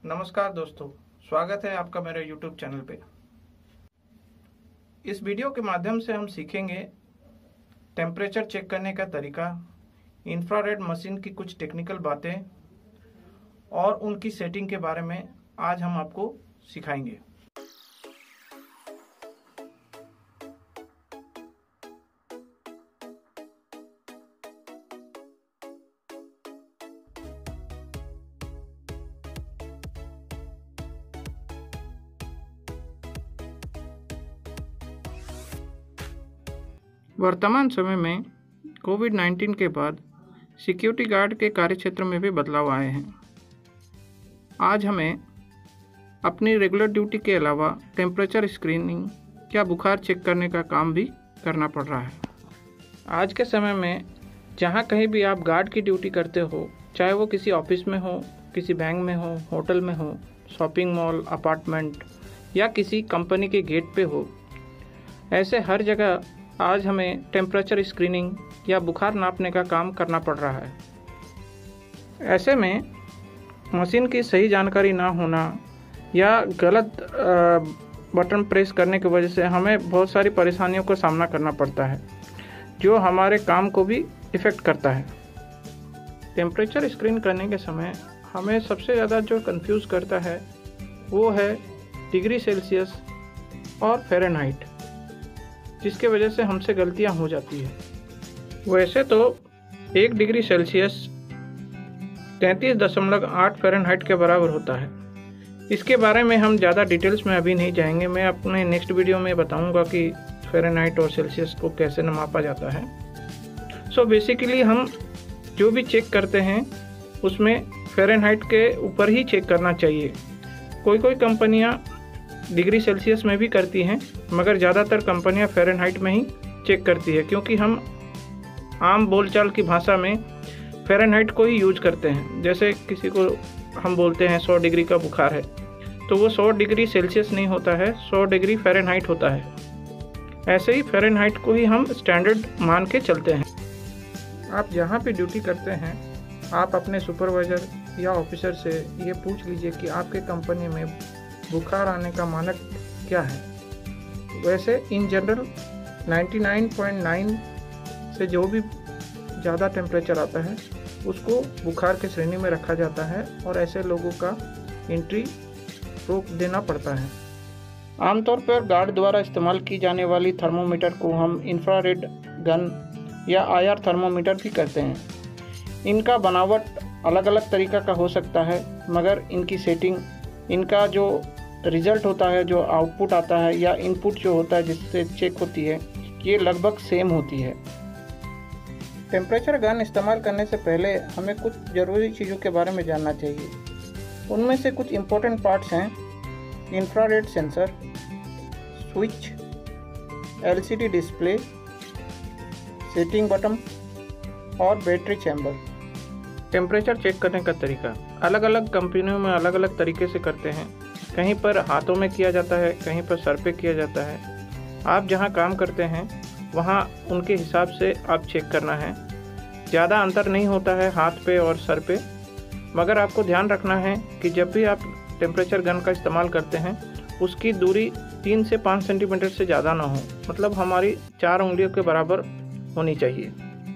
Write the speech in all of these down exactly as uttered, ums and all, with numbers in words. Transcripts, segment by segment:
नमस्कार दोस्तों, स्वागत है आपका मेरे यूट्यूब चैनल पे। इस वीडियो के माध्यम से हम सीखेंगे टेम्परेचर चेक करने का तरीका, इंफ्रारेड मशीन की कुछ टेक्निकल बातें और उनकी सेटिंग के बारे में आज हम आपको सिखाएंगे। वर्तमान समय में कोविड नाइन्टीन के बाद सिक्योरिटी गार्ड के कार्यक्षेत्र में भी बदलाव आए हैं। आज हमें अपनी रेगुलर ड्यूटी के अलावा टेम्परेचर स्क्रीनिंग या बुखार चेक करने का काम भी करना पड़ रहा है। आज के समय में जहाँ कहीं भी आप गार्ड की ड्यूटी करते हो, चाहे वो किसी ऑफिस में हो, किसी बैंक में हो, होटल में हो, शॉपिंग मॉल, अपार्टमेंट या किसी कंपनी के गेट पे हो, ऐसे हर जगह आज हमें टेम्परेचर स्क्रीनिंग या बुखार नापने का काम करना पड़ रहा है। ऐसे में मशीन की सही जानकारी ना होना या गलत बटन प्रेस करने की वजह से हमें बहुत सारी परेशानियों का सामना करना पड़ता है, जो हमारे काम को भी इफ़ेक्ट करता है। टेम्परेचर स्क्रीन करने के समय हमें सबसे ज़्यादा जो कंफ्यूज करता है वो है डिग्री सेल्सियस और फ़ारेनहाइट, जिसके वजह से हमसे गलतियां हो जाती है। वैसे तो एक डिग्री सेल्सियस तैंतीस दशमलव आठ फ़ारेनहाइट के बराबर होता है। इसके बारे में हम ज़्यादा डिटेल्स में अभी नहीं जाएंगे। मैं अपने नेक्स्ट वीडियो में बताऊंगा कि फ़ारेनहाइट और सेल्सियस को कैसे मापा जाता है। सो so बेसिकली हम जो भी चेक करते हैं उसमें फ़ारेनहाइट के ऊपर ही चेक करना चाहिए। कोई कोई कंपनियाँ डिग्री सेल्सियस में भी करती हैं, मगर ज़्यादातर कंपनियां फ़ारेनहाइट में ही चेक करती है, क्योंकि हम आम बोलचाल की भाषा में फ़ारेनहाइट को ही यूज करते हैं। जैसे किसी को हम बोलते हैं सौ डिग्री का बुखार है, तो वो सौ डिग्री सेल्सियस नहीं होता है, सौ डिग्री फ़ारेनहाइट होता है। ऐसे ही फ़ारेनहाइट को ही हम स्टैंडर्ड मान के चलते हैं। आप जहाँ पे ड्यूटी करते हैं, आप अपने सुपरवाइज़र या ऑफिसर से ये पूछ लीजिए कि आपके कंपनी में बुखार आने का मानक क्या है। वैसे इन जनरल निन्यानवे पॉइंट नौ से जो भी ज़्यादा टेम्परेचर आता है उसको बुखार के श्रेणी में रखा जाता है, और ऐसे लोगों का एंट्री रोक देना पड़ता है। आमतौर पर गार्ड द्वारा इस्तेमाल की जाने वाली थर्मोमीटर को हम इंफ्रारेड गन या आई आर थर्मोमीटर भी कहते हैं। इनका बनावट अलग अलग तरीक़ा का हो सकता है, मगर इनकी सेटिंग, इनका जो रिज़ल्ट होता है, जो आउटपुट आता है या इनपुट जो होता है जिससे चेक होती है, ये लगभग सेम होती है। टेम्परेचर गन इस्तेमाल करने से पहले हमें कुछ ज़रूरी चीज़ों के बारे में जानना चाहिए। उनमें से कुछ इम्पोर्टेंट पार्ट्स हैं: infrared sensor, switch, L C D display, setting button और बैटरी चैम्बर। टेम्परेचर चेक करने का तरीका अलग अलग कंपनियों में अलग अलग तरीके से करते हैं। कहीं पर हाथों में किया जाता है, कहीं पर सर पे किया जाता है। आप जहां काम करते हैं वहां उनके हिसाब से आप चेक करना है। ज़्यादा अंतर नहीं होता है हाथ पे और सर पे, मगर आपको ध्यान रखना है कि जब भी आप टेम्परेचर गन का इस्तेमाल करते हैं उसकी दूरी तीन से पाँच सेंटीमीटर से ज़्यादा ना हो, मतलब हमारी चार उंगलियों के बराबर होनी चाहिए।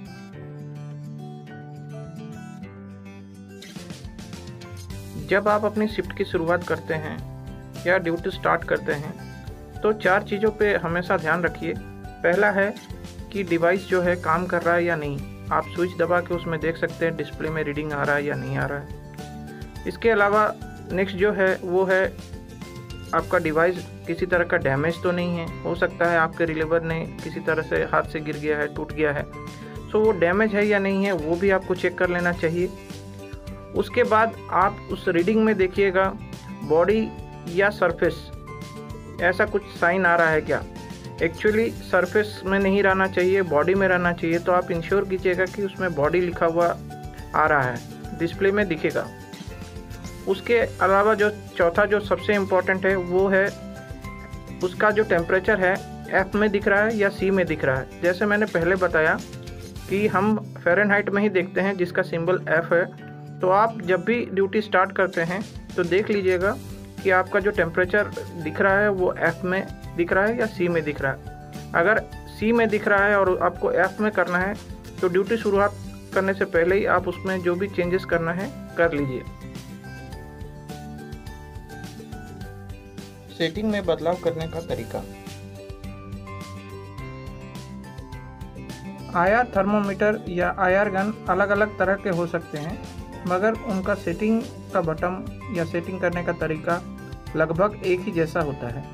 जब आप अपनी शिफ्ट की शुरुआत करते हैं या ड्यूटी स्टार्ट करते हैं तो चार चीज़ों पे हमेशा ध्यान रखिए। पहला है कि डिवाइस जो है काम कर रहा है या नहीं। आप स्विच दबा के उसमें देख सकते हैं डिस्प्ले में रीडिंग आ रहा है या नहीं आ रहा है। इसके अलावा नेक्स्ट जो है वो है आपका डिवाइस किसी तरह का डैमेज तो नहीं है। हो सकता है आपके रिलेवर ने किसी तरह से हाथ से गिर गया है, टूट गया है, सो वो डैमेज है या नहीं है वो भी आपको चेक कर लेना चाहिए। उसके बाद आप उस रीडिंग में देखिएगा बॉडी या सरफेस, ऐसा कुछ साइन आ रहा है क्या। एक्चुअली सरफेस में नहीं रहना चाहिए, बॉडी में रहना चाहिए। तो आप इंश्योर कीजिएगा कि उसमें बॉडी लिखा हुआ आ रहा है, डिस्प्ले में दिखेगा। उसके अलावा जो चौथा जो सबसे इम्पोर्टेंट है वो है उसका जो टेम्परेचर है एफ में दिख रहा है या सी में दिख रहा है। जैसे मैंने पहले बताया कि हम फ़ारेनहाइट में ही देखते हैं जिसका सिंबल एफ है, तो आप जब भी ड्यूटी स्टार्ट करते हैं तो देख लीजिएगा कि आपका जो टेम्परेचर दिख रहा है वो एफ में दिख रहा है या सी में दिख रहा है। अगर सी में दिख रहा है और आपको एफ में करना है तो ड्यूटी शुरुआत करने से पहले ही आप उसमें जो भी चेंजेस करना है कर लीजिए। सेटिंग में बदलाव करने का तरीका। आईआर थर्मोमीटर या आईआर गन अलग अलग तरह के हो सकते हैं, मगर उनका सेटिंग का बटन या सेटिंग करने का तरीका लगभग एक ही जैसा होता है।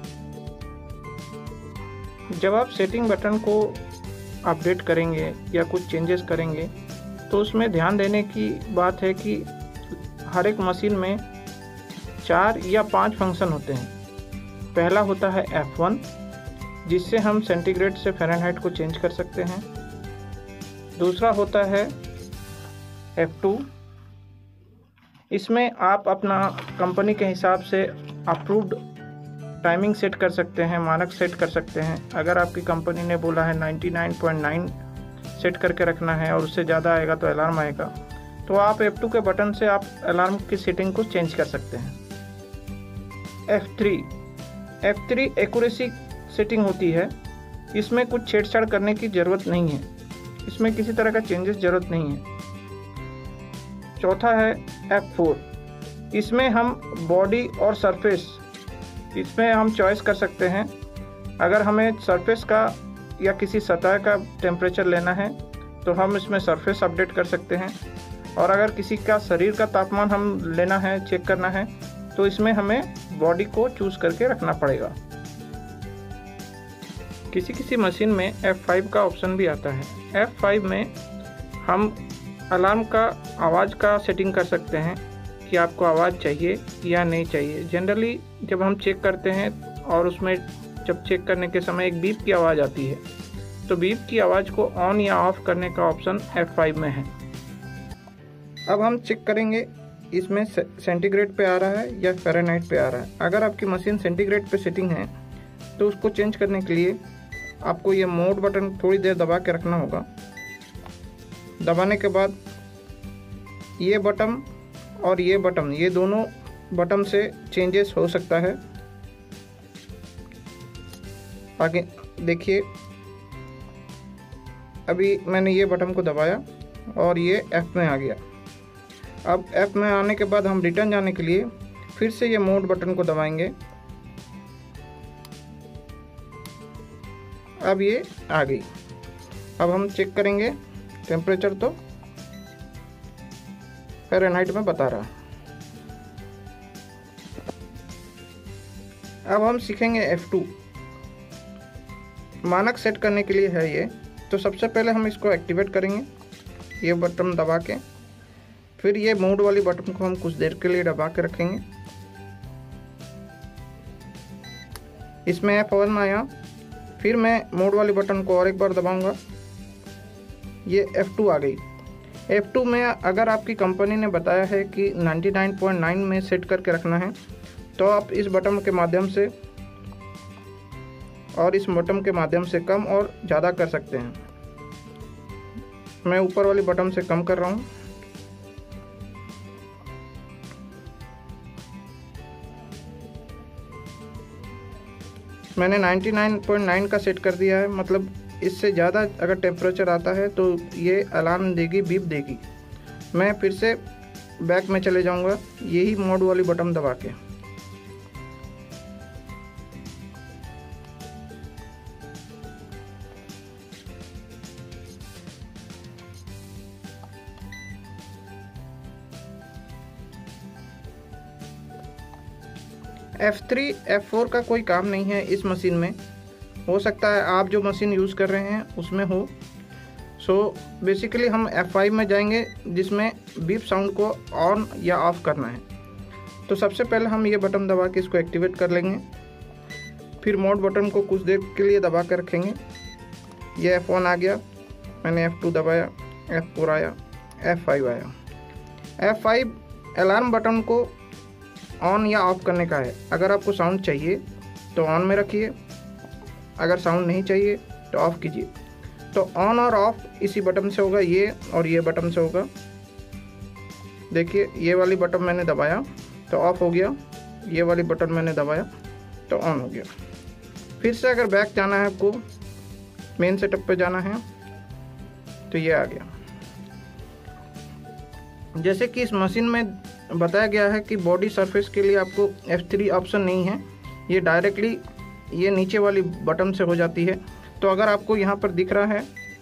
जब आप सेटिंग बटन को अपडेट करेंगे या कुछ चेंजेस करेंगे तो उसमें ध्यान देने की बात है कि हर एक मशीन में चार या पांच फंक्शन होते हैं। पहला होता है एफ वन, जिससे हम सेंटीग्रेड से फ़ारेनहाइट को चेंज कर सकते हैं। दूसरा होता है एफ टू, इसमें आप अपना कंपनी के हिसाब से अप्रूव्ड टाइमिंग सेट कर सकते हैं, मानक सेट कर सकते हैं। अगर आपकी कंपनी ने बोला है निन्यानवे पॉइंट नौ सेट करके रखना है और उससे ज़्यादा आएगा तो अलार्म आएगा, तो आप एफ टू के बटन से आप अलार्म की सेटिंग को चेंज कर सकते हैं। F three F three accuracy setting होती है। इसमें कुछ छेड़छाड़ करने की ज़रूरत नहीं है, इसमें किसी तरह का चेंजेस ज़रूरत नहीं है। चौथा है एफ फोर, इसमें हम बॉडी और सरफेस इसमें हम चॉइस कर सकते हैं। अगर हमें सरफेस का या किसी सतह का टेम्परेचर लेना है तो हम इसमें सरफेस अपडेट कर सकते हैं, और अगर किसी का शरीर का तापमान हम लेना है, चेक करना है, तो इसमें हमें बॉडी को चूज़ करके रखना पड़ेगा। किसी किसी मशीन में एफ फाइव का ऑप्शन भी आता है। एफ फाइव में हम अलार्म का आवाज़ का सेटिंग कर सकते हैं कि आपको आवाज़ चाहिए या नहीं चाहिए। जनरली जब हम चेक करते हैं और उसमें जब चेक करने के समय एक बीप की आवाज़ आती है, तो बीप की आवाज़ को ऑन या ऑफ करने का ऑप्शन एफ फाइव में है। अब हम चेक करेंगे इसमें सेंटीग्रेड पे आ रहा है या फ़ारेनहाइट पे आ रहा है। अगर आपकी मशीन सेंटीग्रेड पे सेटिंग है तो उसको चेंज करने के लिए आपको ये मोड बटन थोड़ी देर दबा के रखना होगा। दबाने के बाद ये बटन और ये बटन, ये दोनों बटन से चेंजेस हो सकता है। आगे देखिए, अभी मैंने ये बटन को दबाया और ये एफ में आ गया। अब एफ में आने के बाद हम रिटर्न जाने के लिए फिर से ये मोड बटन को दबाएंगे। अब ये आ गई। अब हम चेक करेंगे टेम्परेचर, तो फ़ारेनहाइट में बता रहा। अब हम सीखेंगे एफ टू। मानक सेट करने के लिए है ये। तो सबसे पहले हम इसको एक्टिवेट करेंगे, ये बटन दबा के। फिर ये मोड वाली बटन को हम कुछ देर के लिए दबा के रखेंगे। इसमें एफ वन आया, फिर मैं मोड वाली बटन को और एक बार दबाऊंगा, ये एफ टू आ गई। एफ टू में अगर आपकी कंपनी ने बताया है कि निन्यानवे पॉइंट नौ में सेट करके रखना है, तो आप इस बटन के माध्यम से और इस बटन के माध्यम से कम और ज़्यादा कर सकते हैं। मैं ऊपर वाली बटन से कम कर रहा हूँ। मैंने निन्यानवे पॉइंट नौ का सेट कर दिया है, मतलब इससे ज़्यादा अगर टेम्परेचर आता है तो ये अलार्म देगी, बीप देगी। मैं फिर से बैक में चले जाऊंगा यही मोड वाली बटन दबा के। एफ थ्री एफ फोर का कोई काम नहीं है इस मशीन में। हो सकता है आप जो मशीन यूज़ कर रहे हैं उसमें हो। सो बेसिकली हम एफ फाइव में जाएंगे जिसमें बीप साउंड को ऑन या ऑफ करना है। तो सबसे पहले हम ये बटन दबा के इसको एक्टिवेट कर लेंगे। फिर मोड बटन को कुछ देर के लिए दबा कर रखेंगे। ये एफ वन आ गया, मैंने एफ टू दबाया, एफ फोर आया, एफ फाइव आया। एफ फाइव अलार्म बटन को ऑन या ऑफ करने का है। अगर आपको साउंड चाहिए तो ऑन में रखिए, अगर साउंड नहीं चाहिए तो ऑफ़ कीजिए। तो ऑन और ऑफ इसी बटन से होगा, ये और ये बटन से होगा। देखिए ये वाली बटन मैंने दबाया तो ऑफ हो गया, ये वाली बटन मैंने दबाया तो ऑन हो गया। फिर से अगर बैक जाना है, आपको मेन सेटअप पे जाना है तो ये आ गया। जैसे कि इस मशीन में बताया गया है कि बॉडी सरफेस के लिए आपको एफ थ्री ऑप्शन नहीं है, ये डायरेक्टली ये नीचे वाली बटन से हो जाती है। तो अगर आपको यहाँ पर दिख रहा है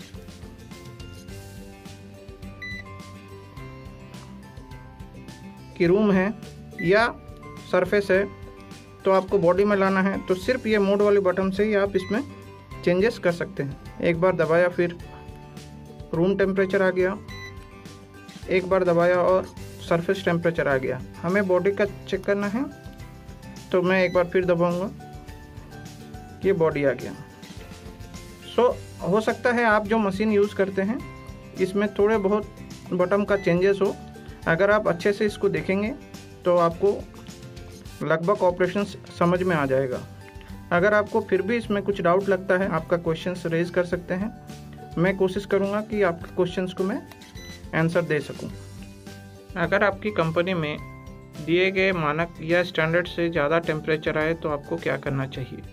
कि रूम है या सरफेस है, तो आपको बॉडी में लाना है तो सिर्फ ये मोड वाले बटन से ही आप इसमें चेंजेस कर सकते हैं। एक बार दबाया फिर रूम टेम्परेचर आ गया, एक बार दबाया और सरफेस टेम्परेचर आ गया। हमें बॉडी का चेक करना है तो मैं एक बार फिर दबाऊंगा, ये बॉडी आ गया। सो so, हो सकता है आप जो मशीन यूज़ करते हैं इसमें थोड़े बहुत बटन का चेंजेस हो। अगर आप अच्छे से इसको देखेंगे तो आपको लगभग ऑपरेशन समझ में आ जाएगा। अगर आपको फिर भी इसमें कुछ डाउट लगता है, आपका क्वेश्चंस रेज कर सकते हैं। मैं कोशिश करूंगा कि आपके क्वेश्चंस को मैं आंसर दे सकूं। अगर आपकी कंपनी में दिए गए मानक या स्टैंडर्ड से ज़्यादा टेम्परेचर आए तो आपको क्या करना चाहिए।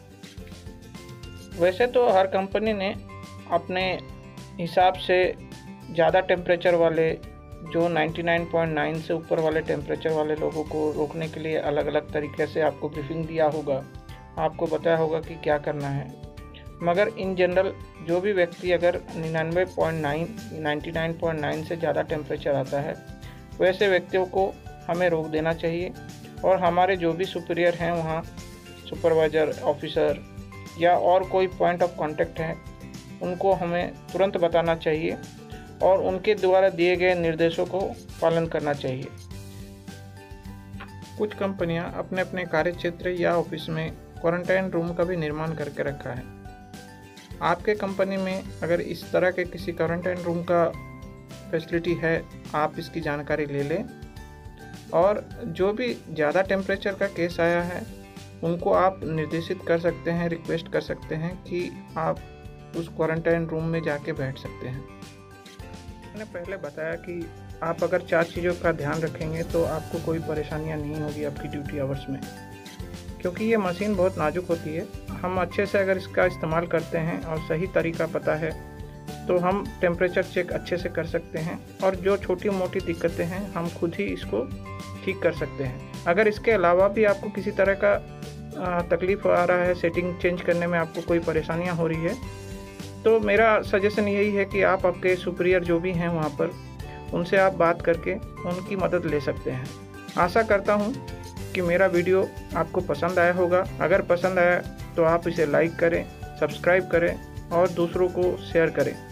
वैसे तो हर कंपनी ने अपने हिसाब से ज़्यादा टेम्परेचर वाले जो निन्यानवे पॉइंट नौ से ऊपर वाले टेम्परेचर वाले लोगों को रोकने के लिए अलग अलग तरीके से आपको ब्रीफिंग दिया होगा, आपको बताया होगा कि क्या करना है। मगर इन जनरल जो भी व्यक्ति अगर निन्यानवे पॉइंट नौ निन्यानवे पॉइंट नौ से ज़्यादा टेम्परेचर आता है, वैसे व्यक्तियों को हमें रोक देना चाहिए और हमारे जो भी सुपीरियर हैं वहाँ सुपरवाइज़र, ऑफिसर या और कोई पॉइंट ऑफ कांटेक्ट है, उनको हमें तुरंत बताना चाहिए और उनके द्वारा दिए गए निर्देशों को पालन करना चाहिए। कुछ कंपनियां अपने अपने कार्य क्षेत्र या ऑफिस में क्वारंटाइन रूम का भी निर्माण करके रखा है। आपके कंपनी में अगर इस तरह के किसी क्वारंटाइन रूम का फैसिलिटी है, आप इसकी जानकारी ले लें और जो भी ज़्यादा टेम्परेचर का केस आया है उनको आप निर्देशित कर सकते हैं, रिक्वेस्ट कर सकते हैं कि आप उस क्वारंटाइन रूम में जाके बैठ सकते हैं। मैंने पहले बताया कि आप अगर चार चीज़ों का ध्यान रखेंगे तो आपको कोई परेशानियां नहीं होगी आपकी ड्यूटी आवर्स में, क्योंकि ये मशीन बहुत नाजुक होती है। हम अच्छे से अगर इसका इस्तेमाल करते हैं और सही तरीका पता है तो हम टेम्परेचर चेक अच्छे से कर सकते हैं और जो छोटी मोटी दिक्कतें हैं हम खुद ही इसको ठीक कर सकते हैं। अगर इसके अलावा भी आपको किसी तरह का तकलीफ़ आ रहा है, सेटिंग चेंज करने में आपको कोई परेशानियां हो रही है, तो मेरा सजेशन यही है कि आप आपके सुपीरियर जो भी हैं वहाँ पर उनसे आप बात करके उनकी मदद ले सकते हैं। आशा करता हूँ कि मेरा वीडियो आपको पसंद आया होगा। अगर पसंद आया तो आप इसे लाइक करें, सब्सक्राइब करें और दूसरों को शेयर करें।